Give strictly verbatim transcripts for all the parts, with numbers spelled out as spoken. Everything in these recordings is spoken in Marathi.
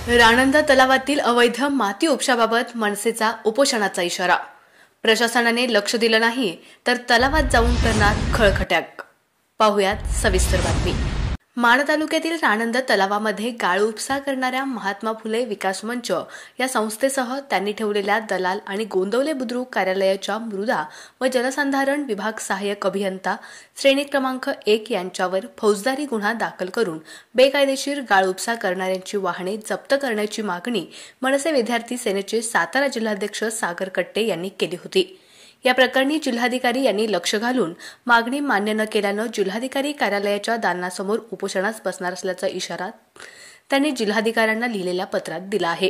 राणंद तलावातील अवैध माती उपशाबाबत मनसेचा उपोषणाचा इशारा। प्रशासनाने लक्ष दिलं नाही तर तलावात जाऊन करणार खळखट्याक। पाहुयात सविस्तर बातमी। माण तालुक्यातील राणंद तलावामध्ये गाळ उपसा करणाऱ्या महात्मा फुले विकास मंच या संस्थेसह त्यांनी ठेवलेल्या दलाल आणि गोंदवले बुद्रुक कार्यालयाच्या मृदा व जलसंधारण विभाग सहाय्यक अभियंता श्रेणी क्रमांक एक यांच्यावर फौजदारी गुन्हा दाखल करून बेकायदेशीर गाळ उपसा करणाऱ्यांची वाहने जप्त करण्याची मागणी मनसे विद्यार्थी सेनेचे सातारा जिल्हाध्यक्ष सागर कट्टे यांनी केली होती। या प्रकरणी जिल्हाधिकारी यांनी लक्ष घालून मागणी मान्य न केल्यानं जिल्हाधिकारी कार्यालयाच्या दालनासमोर उपोषणास बसणार असल्याचा इशारा त्यांनी जिल्हाधिकाऱ्यांना लिहिलेल्या पत्रात दिला आहे।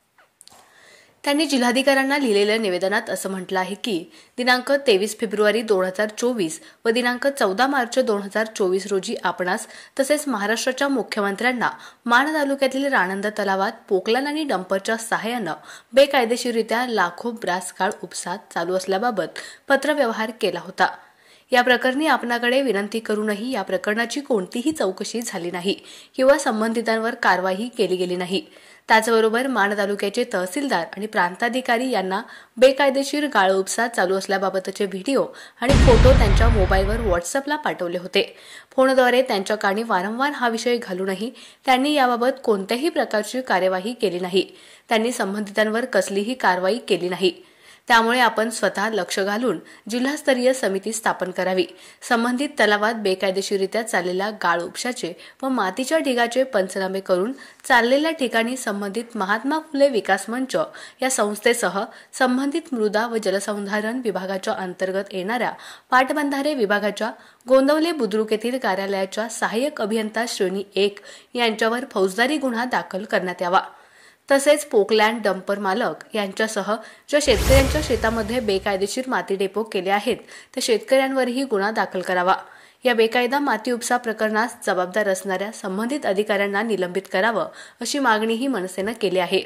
त्यांनी जिल्हाधिकाऱ्यांना लिहिलेल्या निवेदनात असं म्हटलं आहे की दिनांक तेवीस फेब्रुवारी दोन हजार चोवीस व दिनांक चौदा मार्च दोन हजार चोवीस रोजी आपणास तसेच महाराष्ट्राच्या मुख्यमंत्र्यांना माण तालुक्यातील राणंद तलावात पोकलान आणि डंपरच्या सहाय्यानं बेकायदेशीररित्या लाखो ब्रास गाळ उपसा चालू असल्याबाबत पत्रव्यवहार केला होता। या प्रकरणी आपणाकडे विनंती करूनही या प्रकरणाची कोणतीही चौकशी झाली नाही किंवा संबंधितांवर कारवाई केली गेली नाही। त्याचबरोबर माण तालुक्याचे तहसीलदार आणि प्रांताधिकारी यांना बेकायदेशीर गाळ उपसा चालू असल्याबाबतचे व्हिडिओ आणि फोटो त्यांच्या मोबाईलवर व्हॉट्सअपला पाठवले होते। फोनद्वारे त्यांच्या कानी वारंवार हा विषय घालूनही त्यांनी याबाबत कोणत्याही प्रकारची कार्यवाही केली नाही। त्यांनी संबंधितांवर कसलीही कारवाई केली नाही। त्यामुळे आपण स्वतः लक्ष घालून जिल्हास्तरीय समिती स्थापन करावी। संबंधित तलावात बेकायदेशीररित्या चाललेल्या गाळ उपशाचे व मातीच्या ढिगाचे पंचनामे करून चाललेल्या ठिकाणी संबंधित महात्मा फुले विकास मंच या संस्थेसह संबंधित मृदा व जलसंधारण विभागाच्या अंतर्गत येणाऱ्या पाटबंधारे विभागाच्या गोंदवले बुद्रुक येथील कार्यालयाच्या सहाय्यक अभियंता श्रेणी एक यांच्यावर फौजदारी गुन्हा दाखल करण्यात यावा। तसेच पोकलँड डंपर मालक यांच्यासह ज्या शेतकऱ्यांच्या शेतामध्ये बेकायदेशीर माती डेपो केले आहेत त्या शेतकऱ्यांवरही गुन्हा दाखल करावा। या बेकायदा माती उपसा प्रकरणास जबाबदार असणाऱ्या संबंधित अधिकाऱ्यांना निलंबित करावं अशी मागणीही मनसेनं केली आहे।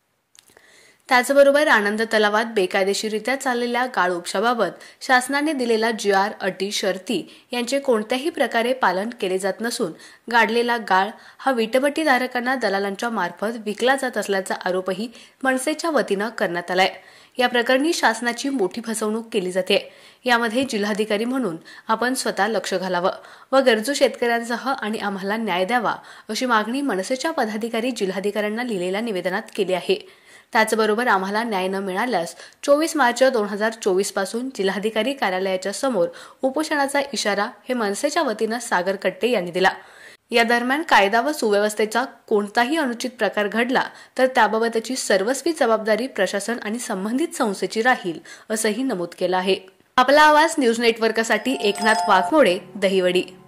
त्याचबरोबर आनंद तलावात बेकायदेशीररित्या चाललेल्या गाळ उपशाबाबत शासनाने दिलेला जी आर अटी शर्ती यांचे कोणत्याही प्रकारे पालन केले जात नसून गाडलेला गाळ हा वीटभट्टीधारकांना दलालांच्या मार्फत विकला जात असल्याचा आरोपही मनसेच्या वतीनं करण्यात आलाय। या प्रकरणी शासनाची मोठी फसवणूक केली जाते। यामध्ये जिल्हाधिकारी म्हणून आपण स्वतः लक्ष घालावं व गरजू शेतकऱ्यांसह आणि आम्हाला न्याय द्यावा अशी मागणी मनसेच्या पदाधिकारी जिल्हाधिकाऱ्यांना लिहिलेल्या निवेदनात केली आहे। त्याचबरोबर आम्हाला न्याय न मिळाल्यास चोवीस मार्च दोन हजार चोवीस पासून जिल्हाधिकारी कार्यालयाच्या समोर उपोषणाचा इशारा हे मनसेच्या वतीनं सागर कट्टे यांनी दिला। या दरम्यान कायदा व सुव्यवस्थेचा कोणताही अनुचित प्रकार घडला तर त्याबाबतची सर्वस्वी जबाबदारी प्रशासन आणि संबंधित संस्थेची राहील असंही नमूद केलं आहे। आपला आवाज न्यूज नेटवर्कसाठी एकनाथ वाघमोडे, दहिवडी।